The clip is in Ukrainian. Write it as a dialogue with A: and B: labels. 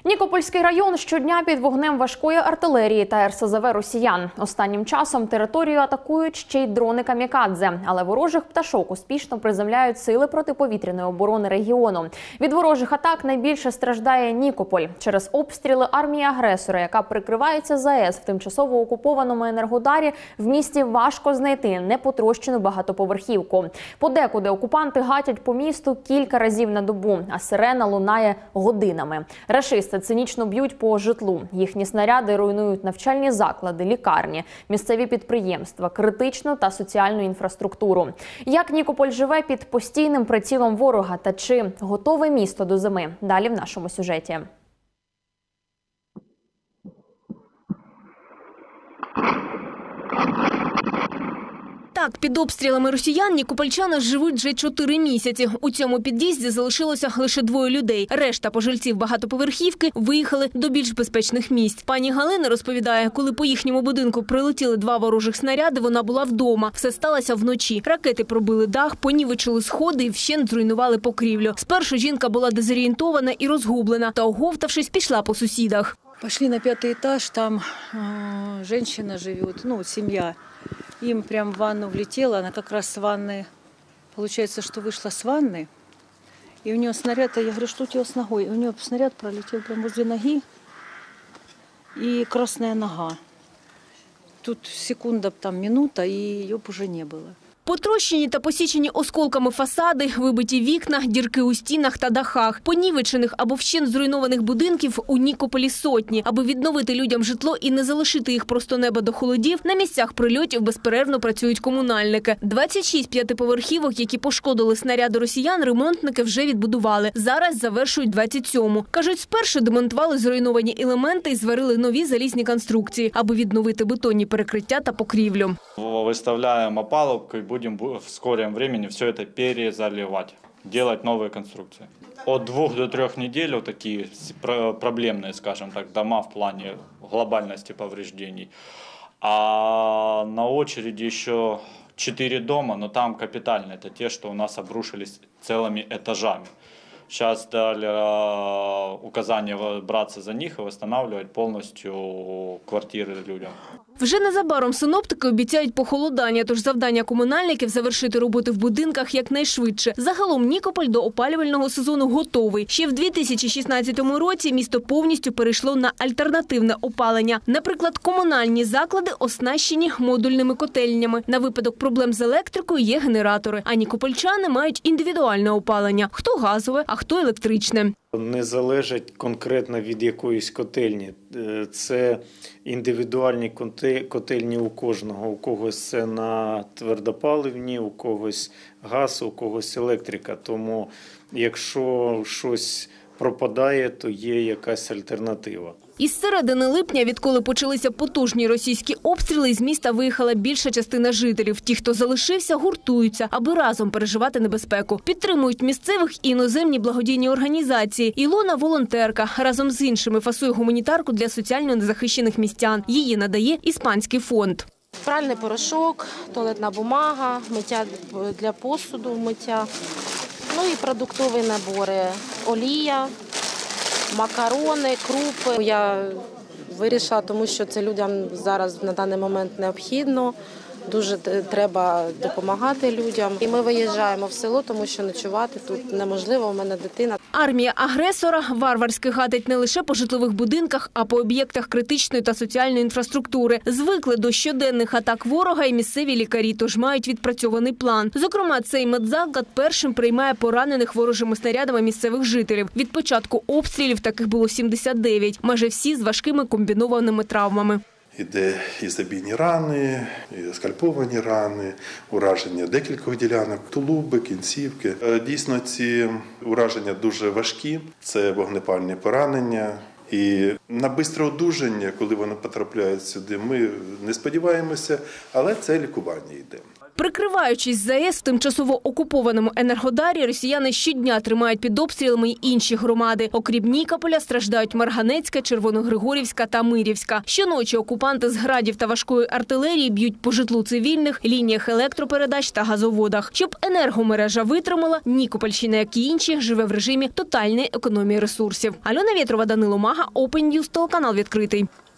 A: Нікопольський район щодня під вогнем важкої артилерії та РСЗВ росіян. Останнім часом територію атакують ще й дрони камікадзе, але ворожих пташок успішно приземляють сили протиповітряної оборони регіону. Від ворожих атак найбільше страждає Нікополь. Через обстріли армії агресора, яка прикривається ЗАЕС в тимчасово окупованому Енергодарі, в місті важко знайти непотрощену багатоповерхівку. Подекуди окупанти гатять по місту кілька разів на добу, а сирена лунає годинами. Рашисти цинічно б'ють по житлу. Їхні снаряди руйнують навчальні заклади, лікарні, місцеві підприємства, критичну та соціальну інфраструктуру. Як Нікополь живе під постійним прицілом ворога та чи готове місто до зими? Далі в нашому сюжеті.
B: Так, під обстрілами росіян нікопольчани живуть вже 4 місяці. У цьому під'їзді залишилося лише 2 людей. Решта пожильців багатоповерхівки виїхали до більш безпечних місць. Пані Галина розповідає, коли по їхньому будинку прилетіли 2 ворожих снаряди, вона була вдома. Все сталося вночі. Ракети пробили дах, понівечили сходи і вщент зруйнували покрівлю. Спершу жінка була дезорієнтована і розгублена, та, оговтавшись, пішла по сусідах.
C: Пошли на 5-й етаж, там женщина живет, семья. Им прям в ванну влетела, она как раз с ванны, получается, что вышла с ванны, и у нее снаряд, я говорю, что у тебя с ногой? И у нее снаряд пролетел прямо возле ноги, и красная нога. Тут секунда, там минута, и ее б уже не было.
B: Потрощені та посічені осколками фасади, вибиті вікна, дірки у стінах та дахах. Понівечених або вщент зруйнованих будинків у Нікополі сотні. Аби відновити людям житло і не залишити їх просто неба до холодів, на місцях прильотів безперервно працюють комунальники. 26 п'ятиповерхівок, які пошкодили снаряди росіян, ремонтники вже відбудували. Зараз завершують 27-му. Кажуть, спершу демонтували зруйновані елементи і зварили нові залізні конструкції, аби відновити бетонні перекриття та покрівлю.
D: Выставляем опалубку и будем в скором времени все это перезаливать, делать новые конструкции. От 2 до 3 недель вот такие проблемные, скажем так, дома в плане глобальности повреждений. А на очереди еще 4 дома, но там капитально. Это те, что у нас обрушились целыми этажами. Сейчас дали указание браться за них и восстанавливать полностью квартиры людям.
B: Вже незабаром синоптики обіцяють похолодання, тож завдання комунальників – завершити роботи в будинках якнайшвидше. Загалом Нікополь до опалювального сезону готовий. Ще в 2016 році місто повністю перейшло на альтернативне опалення. Наприклад, комунальні заклади оснащені модульними котельнями. На випадок проблем з електрикою є генератори. А нікопольчани мають індивідуальне опалення – хто газове, а хто електричне.
E: Не залежить конкретно від якоїсь котельні. Це індивідуальні котельні у кожного. У когось це на твердопаливні, у когось газ, у когось електрика. Тому якщо щось пропадає, то є якась альтернатива.
B: Із середини липня, відколи почалися потужні російські обстріли, з міста виїхала більша частина жителів. Ті, хто залишився, гуртуються, аби разом переживати небезпеку. Підтримують місцевих і іноземні благодійні організації. Ілона – волонтерка. Разом з іншими фасує гуманітарку для соціально незахищених містян. Її надає іспанський фонд.
F: Пральний порошок, туалетна бумага, миття для посуду, миття, і продуктові набори, олія, макарони, крупи. Я вирішила, тому що це людям зараз на даний момент необхідно. Дуже треба допомагати людям. І ми виїжджаємо в село, тому що ночувати тут неможливо, у мене дитина.
B: Армія агресора варварськи гатить не лише по житлових будинках, а по об'єктах критичної та соціальної інфраструктури. Звикли до щоденних атак ворога і місцеві лікарі, тож мають відпрацьований план. Зокрема, цей медзаклад першим приймає поранених ворожими снарядами місцевих жителів. Від початку обстрілів таких було 79, майже всі з важкими комбінованими травмами.
G: Іде і забійні рани, і скальповані рани, ураження декількох ділянок, тулуби, кінцівки. Дійсно, ці ураження дуже важкі, це вогнепальні поранення. І на швидке одужання, коли вони потрапляють сюди, ми не сподіваємося, але це лікування йде.
B: Прикриваючись ЗАЕС в тимчасово окупованому Енергодарі, росіяни щодня тримають під обстрілами й інші громади. Окрім Нікополя, страждають Марганецька, Червоногригорівська та Мирівська. Щоночі окупанти з градів та важкої артилерії б'ють по житлу цивільних, лініях електропередач та газоводах. Щоб енергомережа витримала, Нікопольщина, як і інші, живе в режимі тотальної економії ресурсів. Альона Вєтрова, Данило Мага, Open News, телеканал «Відкритий».